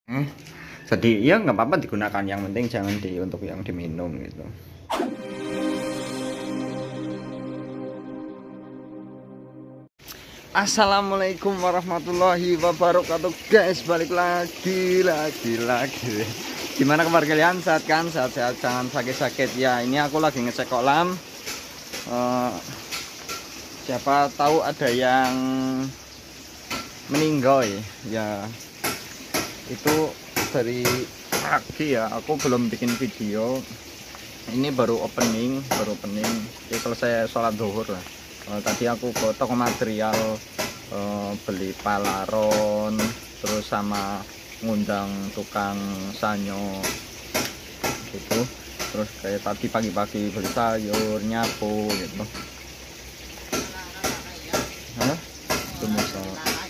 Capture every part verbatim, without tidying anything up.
Hmm. Jadi ya nggak apa-apa digunakan, yang penting jangan di untuk yang diminum gitu. Assalamualaikum warahmatullahi wabarakatuh guys, balik lagi lagi lagi. Gimana kabar kalian? Sehat kan? Sehat-sehat, jangan sakit-sakit ya. Ini aku lagi ngecek kolam. Uh, siapa tahu ada yang meninggal ya. Itu dari pagi ya, aku belum bikin video. Ini baru opening, baru opening. Jadi selesai sholat zuhur lah. Uh, tadi aku ke toko material, uh, beli palaron, terus sama ngundang tukang sanyo gitu. Terus kayak tadi pagi-pagi beli sayur, nyapu gitu. Hah? Tumusa.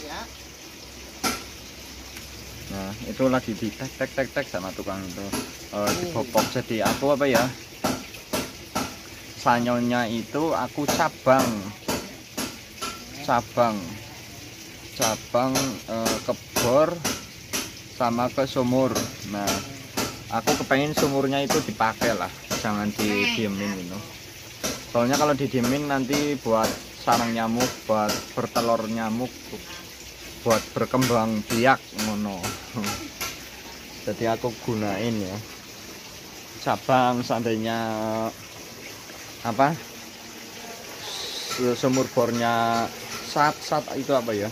Nah itu lagi di tek tek tek tek sama tukang itu, uh, dipopok. Jadi aku apa ya, sanyonya itu aku cabang cabang cabang uh, ke bor sama ke sumur. Nah aku kepengen sumurnya itu dipakai lah, jangan didiemin gitu. Soalnya kalau didiemin nanti buat sarang nyamuk, buat bertelur nyamuk, buat berkembang biak ngono. Jadi aku gunain ya cabang, seandainya apa sumur bornya sat sat itu apa ya,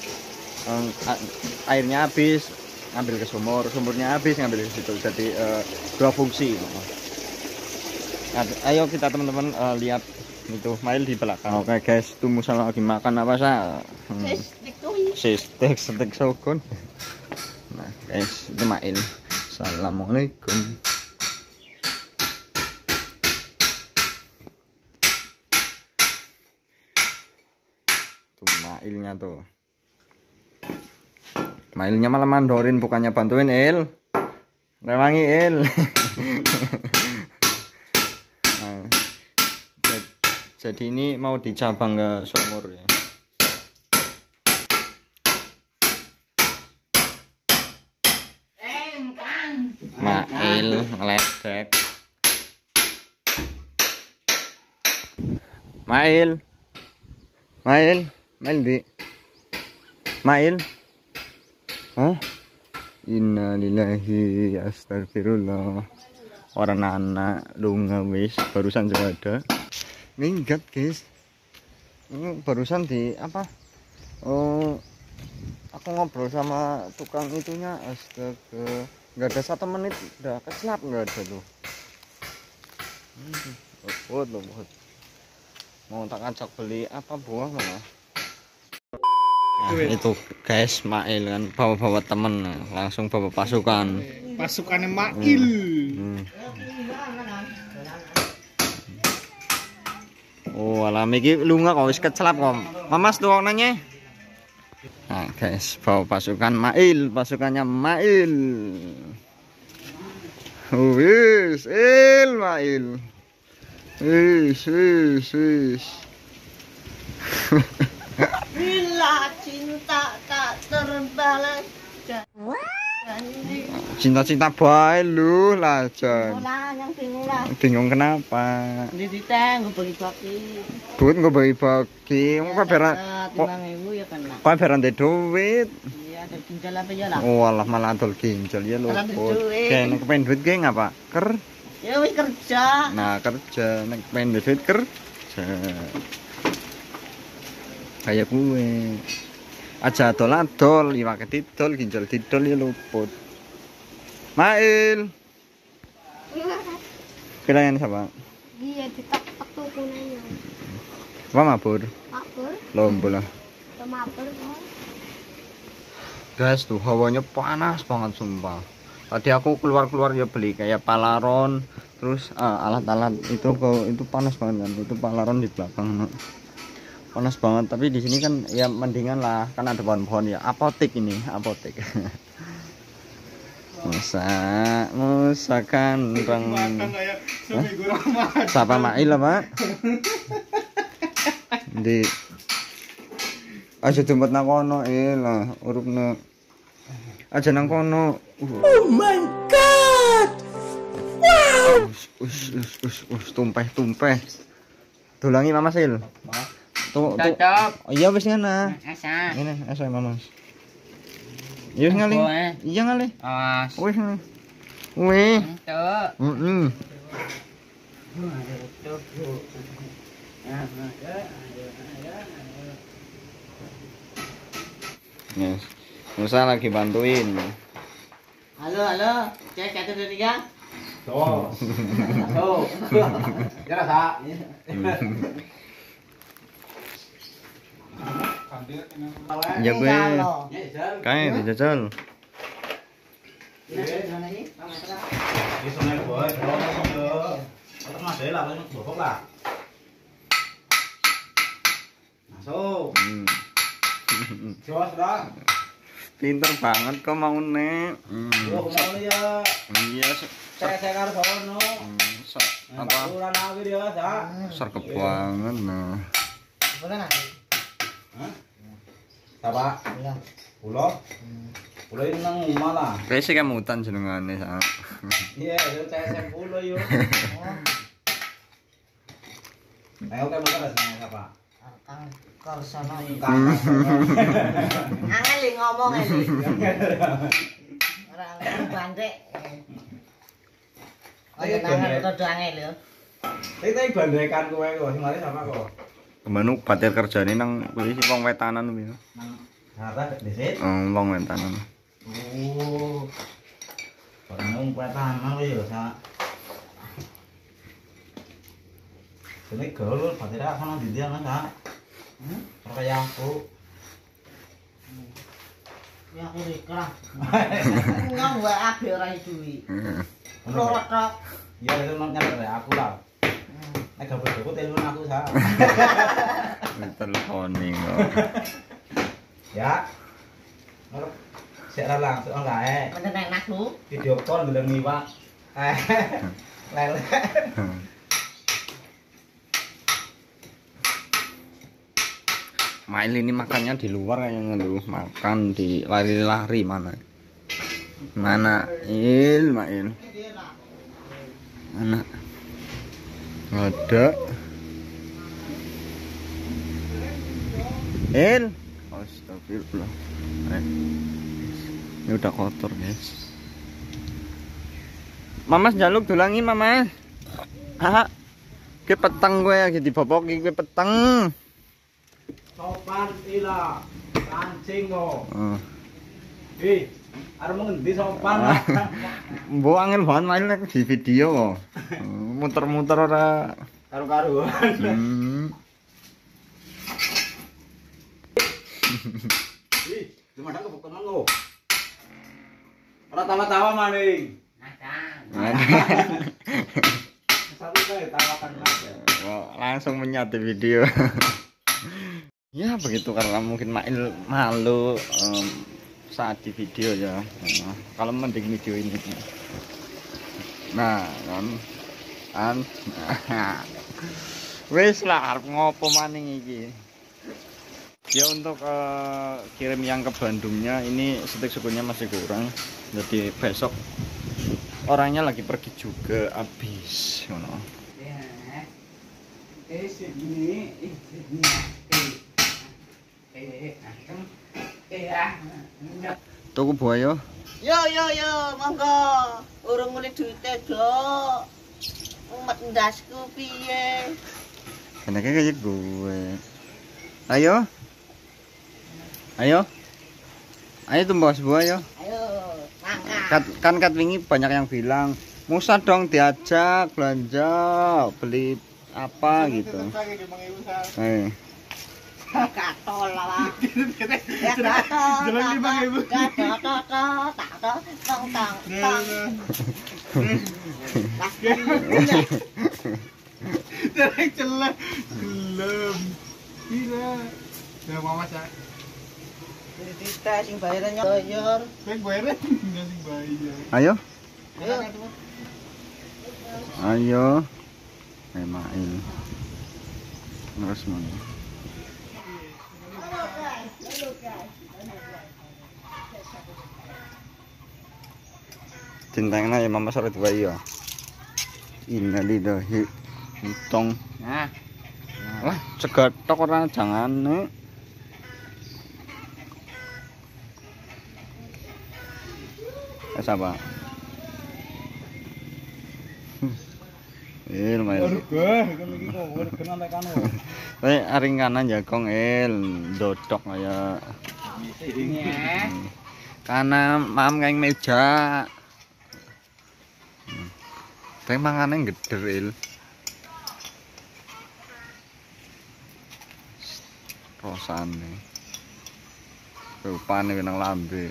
airnya habis ngambil ke sumur, sumurnya habis ngambil ke situ. Jadi uh, dua fungsi. Nah, ayo kita teman-teman uh, lihat itu Mail di belakang. Oke okay, guys, tuh Musa lagi makan apa sah? Hmm. Steak, steak sokon. Nah guys, itu Mail. Assalamualaikum. Tuh Mailnya tuh. Mailnya malah mandorin, bukannya bantuin Il. Rewangi Il. Nah, jadi ini mau dicabang ke sumur ya. Mail ngeledek. Mail. Mail, Mail di. Mail. Hah? Innalillahi astagfirullah. Orang anak lunga wis barusan juga ada. Minggat guys. Ini barusan di apa? Oh, aku ngobrol sama tukang itunya, astaga. Nggak ada satu menit udah keselap, nggak ada tuh. Buat loh buat. Mau tak ajak beli apa buah mana? Nah, itu guys Mail kan bawa-bawa temen, langsung bawa pasukan. Pasukannya Mail. Hmm. Hmm. Oh alam iki lunga kok wis kecelap kok. Mamas tuh nanya. Nah guys, bawa pasukan Mail, pasukannya Mail. Oh, wis, Il Mail. Wis, wis, wis. Bila cinta tak terbalas. Cinta-cinta bae lu lah Jan. Ora yang bingung lah. Bingung kenapa? Di diteng gue bagi-bagi. Duit gue bagi-bagi. Kok beran kok lima ribu ya kan. Kok beran de duit. Iya, ada ginjal apa ya lah. Oh alah malah adol ginjal ya lho. Oke, nek kepen duit ge ngapa? Ker. Ya wis kerja. Nah, kerja nek kepen duit kerja. Kayak gue. Aja adol-adol, iwak didol, ginjal didol ya luput. Mail. Kirain siapa? Iya, ditak-tak tuh kunanya. Apa mabur? Mabur. Lombo lah. Mabur kan. Guys tuh hawanya panas banget sumpah. Tadi aku keluar-keluar ya beli kayak palaron, terus ah, alat-alat itu kok itu panas banget kan. Itu palaron di belakang. Panas banget, tapi di sini kan ya mendingan lah, kan ada pohon-pohon ya. Apotek ini, apotek. Musa, Musa kan bang. Siapa Mail apa? Di aja jemput nakono eh lah urupna. Aja nang kono. Oh my god. Wow. Us us us us tumpeh-tumpeh. Dolangi Mama Sil. Tuh, tuh. Cocok. Oh, iya wis ngene. Asa. Ngene, asa Mama. Iya wis ngali. Iya ngali. Awas. Wis ngali. Wih. Tuh. Heeh. Yes. Musa lagi bantuin. Halo, halo. Cek satu dua tiga. Tuh. Tuh. Ya rasa. Ya gue. Kae dijajal. Đi xuống đây của ơi, đó nó không nhớ. Nó mà thế là nó đổ phốc là. Số. Hmm. Cho đó. Pinter banget kok mau nek. Hmm. Yo mau dia. Iya, Saya saya karo sono. apa? Ora lagi dia, Sa. Serkep banget nah. Mana? Hah? Apa? Iya. Pulau. Pulau ini nang omah lah. Kayak sih kemutan jenengane sak. Iya, yo saya saya pulau yo. Ayo kamu kan rasanya apa? Kang Korsana. Kang. Angel li ngomong ini. Ora angel bandek. Ayo nang kudu angel yo. Tapi tadi bandekan kowe kok, sing mari sama kok. Kemana batir kerjane nang kuwi sing wong wetanan kuwi. Nang Jakarta desit. Oh, wong wetanan. Oh. Orang kuatan mah yo sa. Ini gaul batir sama di dia kan, Sa. Hmm? Kayak aku. Ya aku dikerah. Ngomong wae abe ora duwi. Lorot tok. Ya itu nang nyampe aku lah. Nek gak bodohku telepon aku, Sa. Teleponing kok. Ya. Sik ra langsung enggak eh. Menen enak lu. Video call belum iwak. Eh. Lele. Mail ini makannya di luar kayaknya lu, makan di lari-lari mana? Mana? Il, Mail. Mana? Ada. Il. Astagfirullah. Eh. Ini udah kotor, guys. Mama jaluk dulangi, Mama. Ah. Ke petang gue lagi diboboki ke petang. Sopan ila. Kancing kok. Oh. Eh, arep ngendi sopan lah. Mbok angel banget main nek di video kok. Muter-muter ora Karu-karuan. hmm. Ih, gimana kok bukan lo? Ora tawa-tawa maning. Satu kali tawakan Mas. Wah, langsung menyatu video. Ya begitu karena mungkin Mail malu um, saat di video ya. Nah, kalau mending video ini. Nah, kan kan wis lah arep ngopo maning iki. Ya untuk uh, kirim yang ke Bandungnya ini stik sukunya masih kurang. Jadi besok orangnya lagi pergi juga habis ngono. Ya. Eh segini, eh segini. Eh, eh, eh, ah. Tuku buaya. Yo yo yo, monggo. Urung muni duite, Dok. Umet ndasku piye? Enaknya kayak gue. Ayo. Ayo. Ayo tumbas buaya. Ayo, mangkat. Kat, kan kat wingi banyak yang bilang, Musa dong diajak belanja, beli apa gitu. Eh. Katol lah. Ya katol. Jalan lima ribu. Katol, katol, katol, tong, tong, tong. Jangan celah. Belum. Gila. Ya mama sa. Jadi kita sing bayaran bayar. Sing bayaran enggak sing bayar. Ayo. Ayo. Ayo. Eh main. Terus mana? Halo guys. Halo guys. Dintengna ya mama sore bayi ya. Innalillahi untung. Nah. Wah, cegatok ora jangane. Es apa? Eh, lumayan. Eh, aring kanan jagong el, dodok kaya. Karena mam kayak meja. Tapi mangane geder el. Rosane. Rupane nang lambe.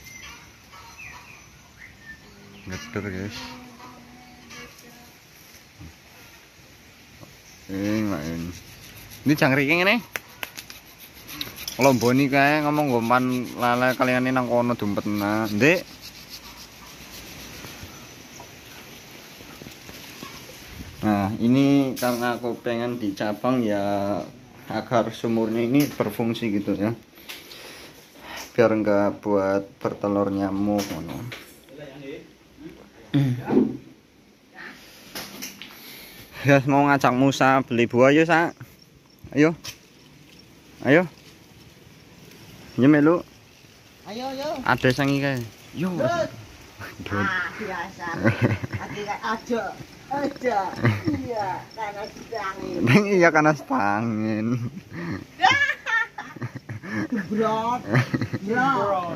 Geder guys. Eh, main. Ini jangkrik ngene. Kalau boni kae ngomong goman lele kalian nang kono dumpetna. Ndek. Nah, ini karena aku pengen dicabang ya agar sumurnya ini berfungsi gitu ya. Biar enggak buat bertelur nyamuk ngono. Guys, mau ngajak Musa beli buah yuk, Sa. Ayo. Ayo. Iya melu. Ayo, ayo. Ada sangi kae. Yo. Ah, biasa. Lagi kayak aja. Aja. Iya, karena angin. Neng iya karena angin. Gebrot. Gebrot.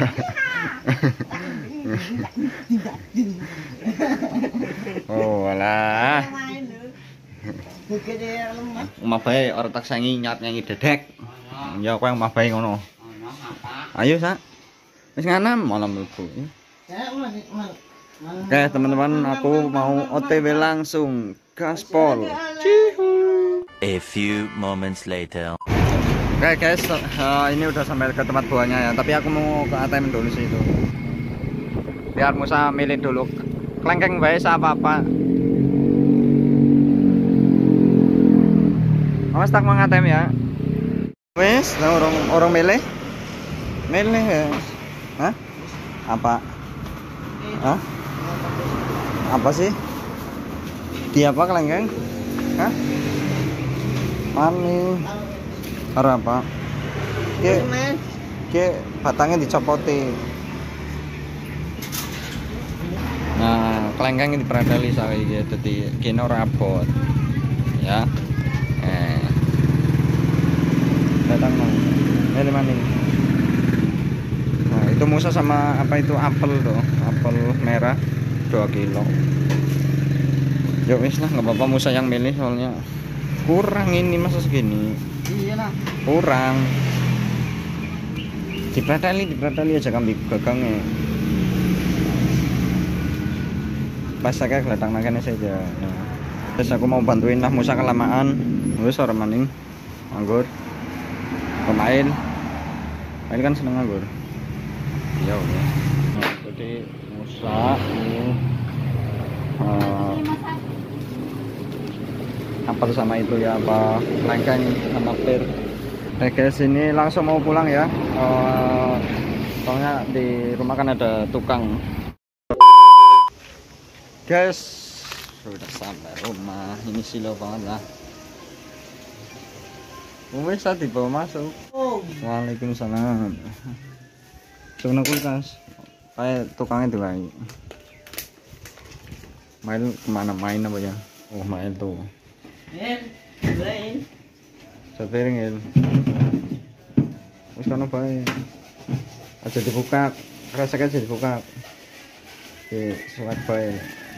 Oh, alah. Main lho. Gede lemah. Omah bae ora tak sangi nyat nyanyi dedek. Ya kowe omah bae ngono. Ayo, Sa. Wis nganam malam mlebu. Ya, ulang, ulang. Oke teman-teman, aku mau O T W langsung gaspol. A few moments later. Oke guys, uh, ini udah sampai ke tempat buahnya ya. Tapi aku mau ke A T M dulu sih itu. Biar Musa milih dulu. Klengkeng bae apa apa. Awas tak mau A T M ya. Wes, nah, orang orang milih. Milih ya. Hah? Apa? Hah? Apa sih? Dia apa kelengkeng? Hah? Mani. Ora apa? Ki, ki batangnya dicopoti. Nah, kelengkeng ini diperadali saya gitu, jadi kini ora abot. Ya. Eh. Datang nang. Ini maning. Nah, itu Musa sama apa itu apel tuh, apel merah dua kilo. Yuk wis lah, nggak apa-apa Musa yang milih soalnya kurang ini masa segini. Iya lah. Kurang. Dipratali, dipratali aja kambing gagangnya. Pas saya kelatang nakannya saja. Nah, terus aku mau bantuin lah Musa kelamaan. Wis ora maning anggur. Pemain. Main kan seneng anggur. Ya udah. Nah, jadi Musa ini uh, apa sama itu ya, apa lengkeng sama pir. Oke guys, ini langsung mau pulang ya. Uh, soalnya di rumah kan ada tukang. Guys, sudah sampai rumah. Ini silo banget lah. Wes tadi bawa masuk. Waalaikumsalam. Cuma kulkas. Kayak tukangnya tuh lagi. Main kemana main apa ya? Oh main tuh. Main. Sepiring ya. Wes kono bae. Aja dibuka. Rasa aja dibuka. Oke, suat bae.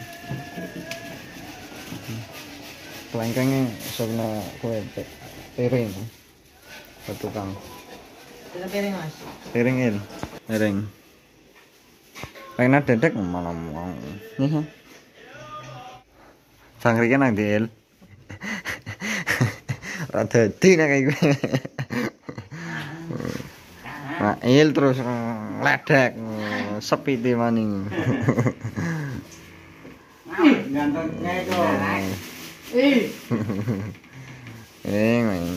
Kelengkengnya sebelah kue piring. Tukang. Piring Mas. Piring il. Piring. Pengen dedek malah mau. Nih. Sangrikan nang il. Rada di nek kayak gue. Nah, il terus ledek sepi di maning. Gantengnya itu. Ih. Eh, main.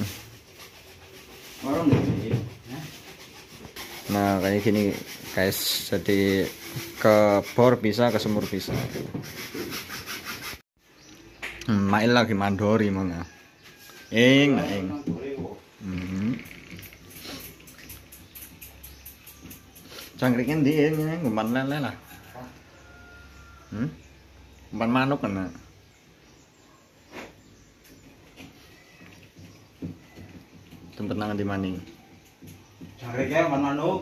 Orang gitu. Nah, kayak gini guys. Jadi ke bor bisa, ke sumur bisa. Hmm, main lagi mandori mana? Ing, ing. Hmm. Cangkrikan dia ini ngumpan lele lah. Hmm? Ngumpan manuk kan? Tempat nangan di maning. Cangkriknya ngumpan manuk.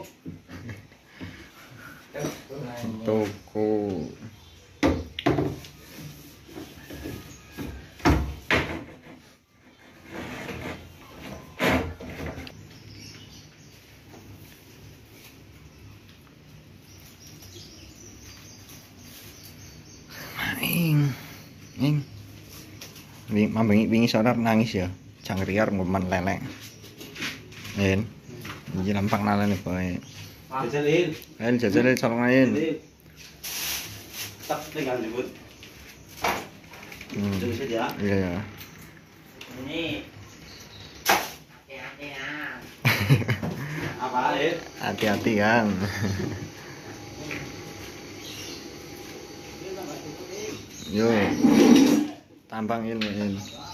Toko. Ing, ing, wingi mambengi wingi sore nangis ya, cangkriar ngumpan lele. Yen, iki lampang nalane bae. Jajalin. Ayo jajal colong ain. Tak tinggal jemput. Hmm. Tunggu saja. Iya ya. Ini hati-hati ya. Apa air? Hati-hati kan. Yo. Tambangin, in.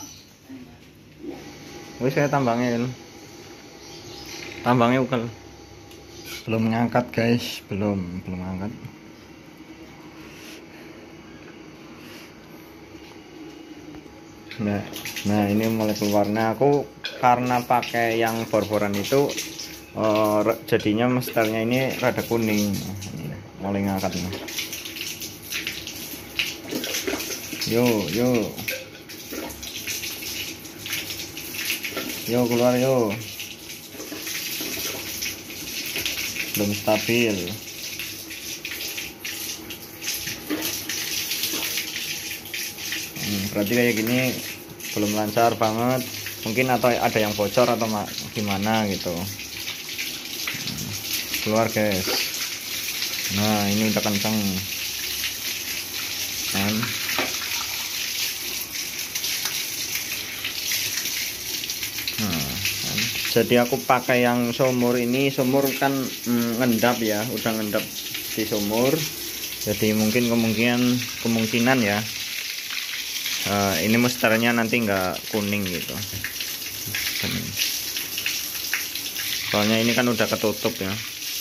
Wis saya tambangin. Tambangnya ukel. Belum ngangkat guys, belum, belum ngangkat. Nah, nah ini mulai keluar. Nah aku karena pakai yang bor-boran itu uh, jadinya mesternya ini rada kuning. Mulai ngangkat nih. Yo, yo. Yo keluar yo. Belum stabil. Hmm, berarti kayak gini belum lancar banget. Mungkin atau ada yang bocor atau gimana gitu. Hmm, keluar guys. Nah ini udah kenceng kan. Jadi aku pakai yang sumur ini, sumur kan mm, ngendap ya, udah ngendap di sumur. Jadi mungkin kemungkinan kemungkinan ya uh, ini mesternya nanti nggak kuning gitu. Soalnya ini kan udah ketutup ya.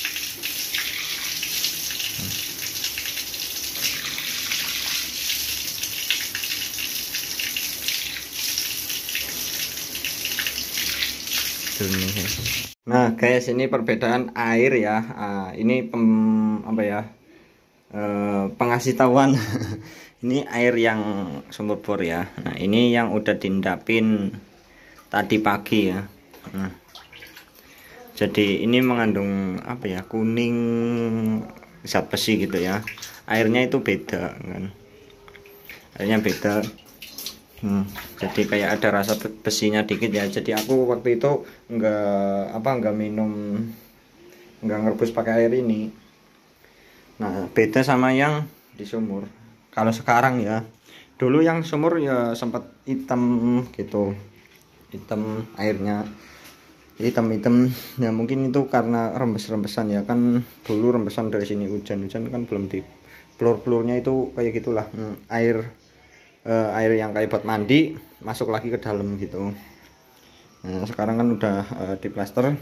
Nah guys, ini perbedaan air ya. Uh, ini pem, apa ya uh, pengasih tahuan. Ini air yang sumur bor ya. Nah ini yang udah diendapin tadi pagi ya. Nah, jadi ini mengandung apa ya, kuning zat besi gitu ya. Airnya itu beda kan, airnya beda. Hmm, jadi kayak ada rasa besinya dikit ya. Jadi aku waktu itu nggak apa nggak minum, nggak ngerebus pakai air ini. Nah beda sama yang di sumur. Kalau sekarang ya, dulu yang sumur ya sempat hitam gitu, hitam airnya, hitam-hitam ya. Mungkin itu karena rembes-rembesan ya kan, dulu rembesan dari sini hujan-hujan kan belum di pelur-pelurnya itu kayak gitulah. Hmm, air Uh, air yang kayak buat mandi masuk lagi ke dalam gitu. Nah sekarang kan udah uh, diplaster.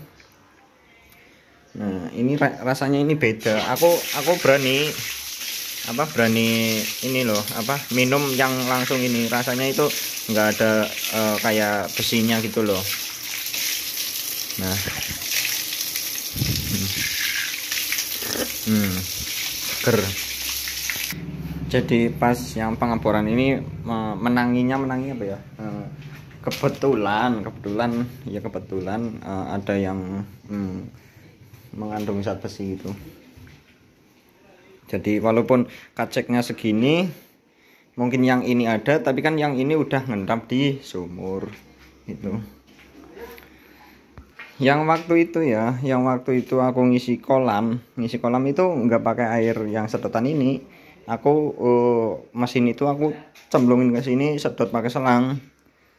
Nah ini ra rasanya ini beda. Aku aku berani apa berani ini loh apa minum yang langsung ini, rasanya itu nggak ada uh, kayak besinya gitu loh. Nah hmm, seger. Jadi pas yang pengeboran ini menanginya menangi apa ya, kebetulan kebetulan ya kebetulan ada yang hmm, mengandung zat besi itu. Jadi walaupun kaceknya segini, mungkin yang ini ada, tapi kan yang ini udah ngendap di sumur itu. Yang waktu itu ya, yang waktu itu aku ngisi kolam, ngisi kolam itu nggak pakai air yang sedotan ini. Aku uh, mesin itu aku cemplungin ke sini, sedot pakai selang.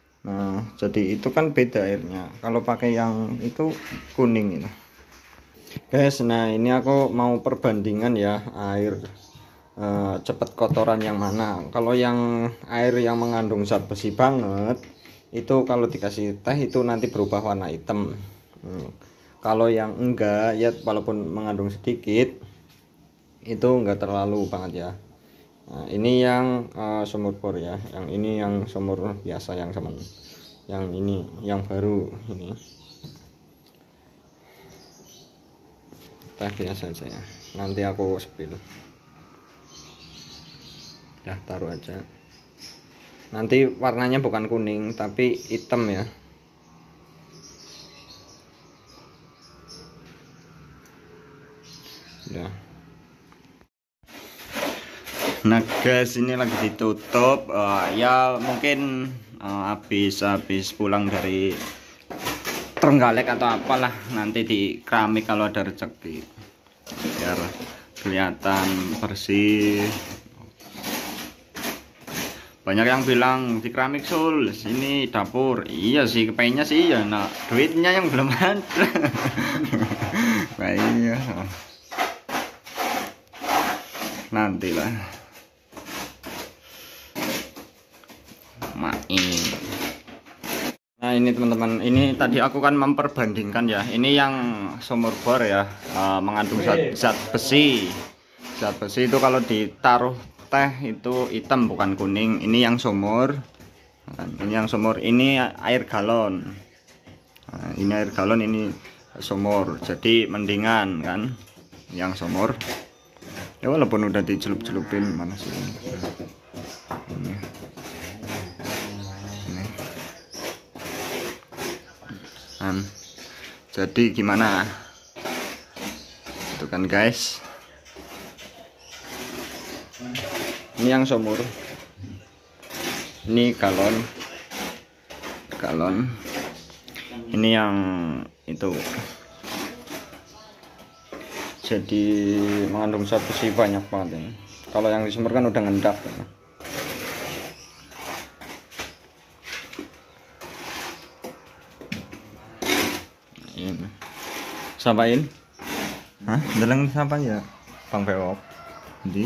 Nah jadi itu kan beda airnya. Kalau pakai yang itu kuning itu. Guys, nah ini aku mau perbandingan ya air uh, cepat kotoran yang mana. Kalau yang air yang mengandung zat besi banget itu kalau dikasih teh itu nanti berubah warna hitam. Hmm. Kalau yang enggak ya walaupun mengandung sedikit itu enggak terlalu banget ya. Nah, ini yang uh, sumur bor ya, yang ini yang sumur biasa yang semen, yang ini yang baru ini teh biasa saja. Nanti aku spill, ya taruh aja. Nanti warnanya bukan kuning tapi hitam ya. Ya. Nah guys, ini lagi ditutup uh, ya mungkin uh, habis habis pulang dari Trenggalek atau apalah, nanti di keramik kalau ada rezeki biar kelihatan bersih. Banyak yang bilang di keramik Sul, sini dapur. Iya sih, kepengennya sih ya, nah duitnya yang belum ada. Nah iya, nantilah. Main. Nah ini teman-teman, ini tadi aku kan memperbandingkan ya, ini yang sumur bor ya, uh, mengandung zat, zat besi. Zat besi itu kalau ditaruh teh itu hitam bukan kuning. Ini yang sumur, ini yang sumur, ini air galon. Nah, ini air galon, ini sumur, jadi mendingan kan yang sumur ya, walaupun udah dicelup-celupin. Mana sih ini? Ini. Ini. Jadi gimana itu kan guys, ini yang sumur, ini galon galon, ini yang itu, jadi mengandung zat besi banyak banget ini. Kalau yang di sumur kan udah ngendap ya. Ini sampain, hah? Dalang sampai ya, Bang Bewok. Di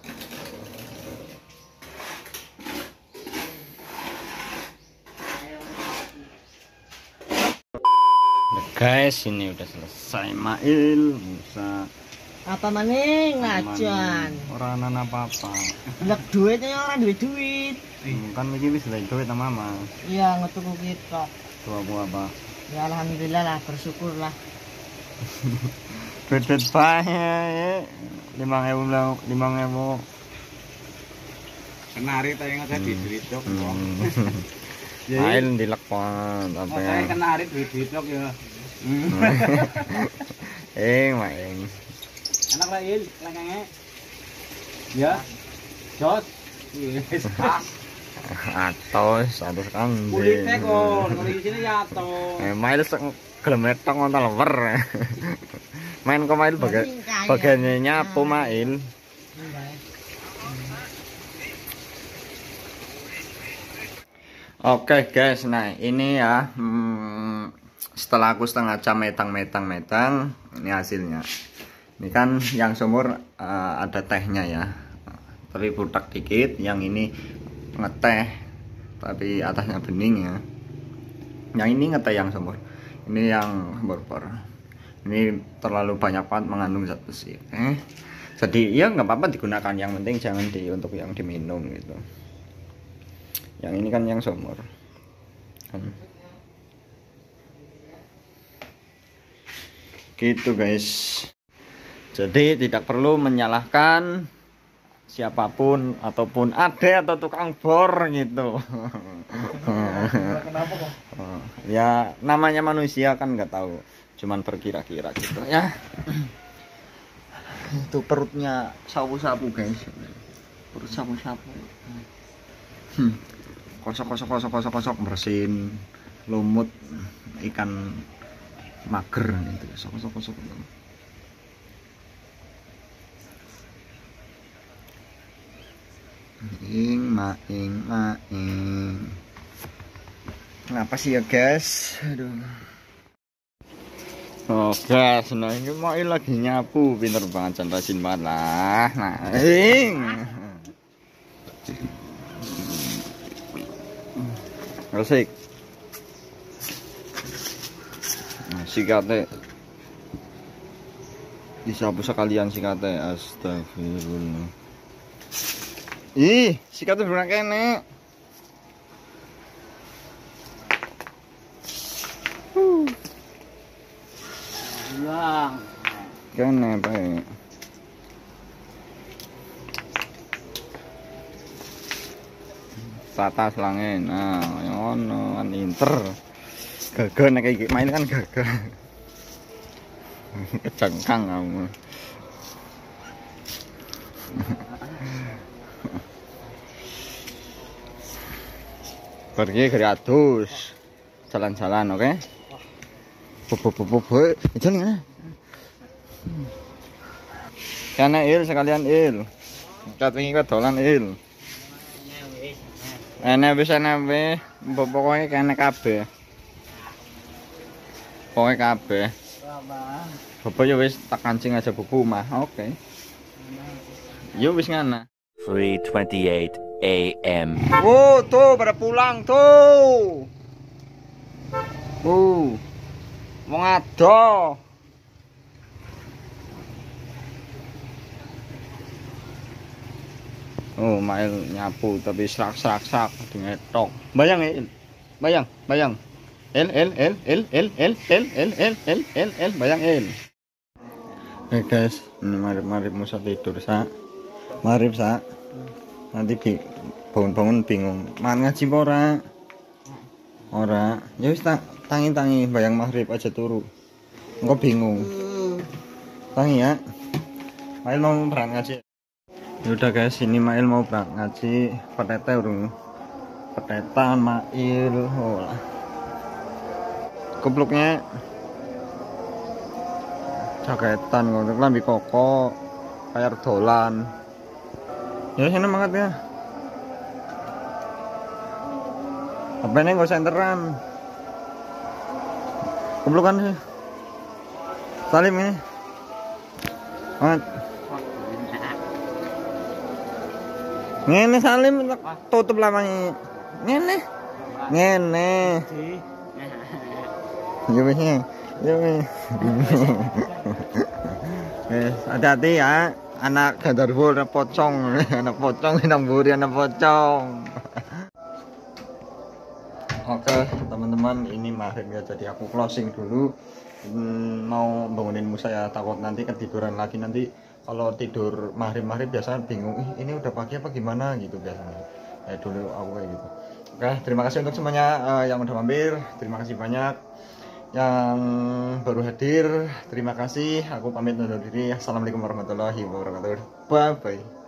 guys, ini udah selesai Mail. Bisa Apa maning ngajan? orang anak apa-apa. Lek duitnya orang duit duit. Hmm, kan iki wis duit sama mama. Iya ngetuku kita. Tua buah apa? Ya alhamdulillah lah, bersyukur lah. Duit-duit banyak. lima ribu lima ribu. Kenari tadi nggak jadi duit dok. Mail dilekpan apa ya? Kenari duit duit dok ya. Eh, main. Anak lain, lengkengnya. Ya, jos. Atau satu kang. Kulitnya kok, kalau di sini ya atau. Eh, mail gelem metong ngontal wer. Main kok mail baga bagiannya nyapu mail. Oke guys, nah ini ya hmm, setelah aku setengah jam metang-metang-metang, ini hasilnya. Ini kan yang sumur uh, ada tehnya ya, tapi butak dikit. Yang ini ngeteh, tapi atasnya bening ya. Yang ini ngeteh yang sumur. Ini yang bor-bor. Ini terlalu banyak banget mengandung zat besi. Eh, jadi ya nggak apa-apa digunakan. Yang penting jangan di untuk yang diminum gitu. Yang ini kan yang sumur. Hmm. Gitu guys. Jadi tidak perlu menyalahkan siapapun ataupun ade atau tukang bor gitu. Kenapa kok? Ya namanya manusia kan nggak tahu, cuman berkira-kira gitu ya. Itu perutnya sapu-sapu guys, perut sapu-sapu. Hmm. Kosok kosok kosok kosok kosok bersihin lumut ikan mager gitu, kosok kosok kosok. Maing, maing, maing. Kenapa sih ya guys? Aduh. guys, nah ini mau lagi nyapu, pinter banget, can rajin banget lah. Nah, ing. Resik. Nah, sikate. Disapu sekalian sikate, astagfirullah. Ih, sikate bener kene. Lang. Kene bae. Tata selange. Nah, ngono kan inter. Gagal nek iki main kan gagal. Kecengkang kamu. Pergi ke atus. Jalan-jalan, oke? Okay? Pupu-pupu-pupu, jalan. Karena il sekalian il. Kat wingi dolan il. Enek wis enek wis, pokoke kene kabeh. Pokoke kabeh. Bapak ya wis tak kancing aja buku mah. Oke. Yo wis ngana. three twenty-eight A M Oh, tuh pada pulang tuh. Uh. Wong ado. Oh, mail nyapu tapi serak-serak-serak dingetok. Bayang ya, bayang, bayang. El, el, el, el, el, el, el, el, el, el, el, el, bayang el. Oke guys, ini marip-marip musa tidur sa. Marip sa. Nanti bangun-bangun bingung. Man ngaji ora? Ora. Ya wis tak tangi-tangi bayang maghrib aja turu. Engko bingung. Tangi ya. Mail mau berangkat ngaji. Ya udah guys, ini Mail mau berangkat ngaji. Petete urung. Petetan Mail. Oh lah. Kebluknya jaketan ngono lambi koko kayak dolan. Ya sini banget ya. Apa ini nggak senteran? Keblukan sih. Salim ini. Mat. Ngene Salim tutup lamanya. Ngene. Ngene. Ya wis. Ya wis. Eh, hati-hati ya. Anak gadarful, anak pocong, anak pocong, anak buri, anak pocong. Oke teman-teman, ini maghrib ya, jadi aku closing dulu. Hmm, mau bangunin Musa ya, takut nanti ketiduran lagi. Nanti kalau tidur maghrib-maghrib biasa bingung, ih ini udah pagi apa gimana gitu biasanya. Ya dulu aku kayak gitu. Oke, terima kasih untuk semuanya uh, yang udah mampir. Terima kasih banyak yang baru hadir. Terima kasih. Aku pamit undur diri. Assalamualaikum warahmatullahi wabarakatuh. Bye bye.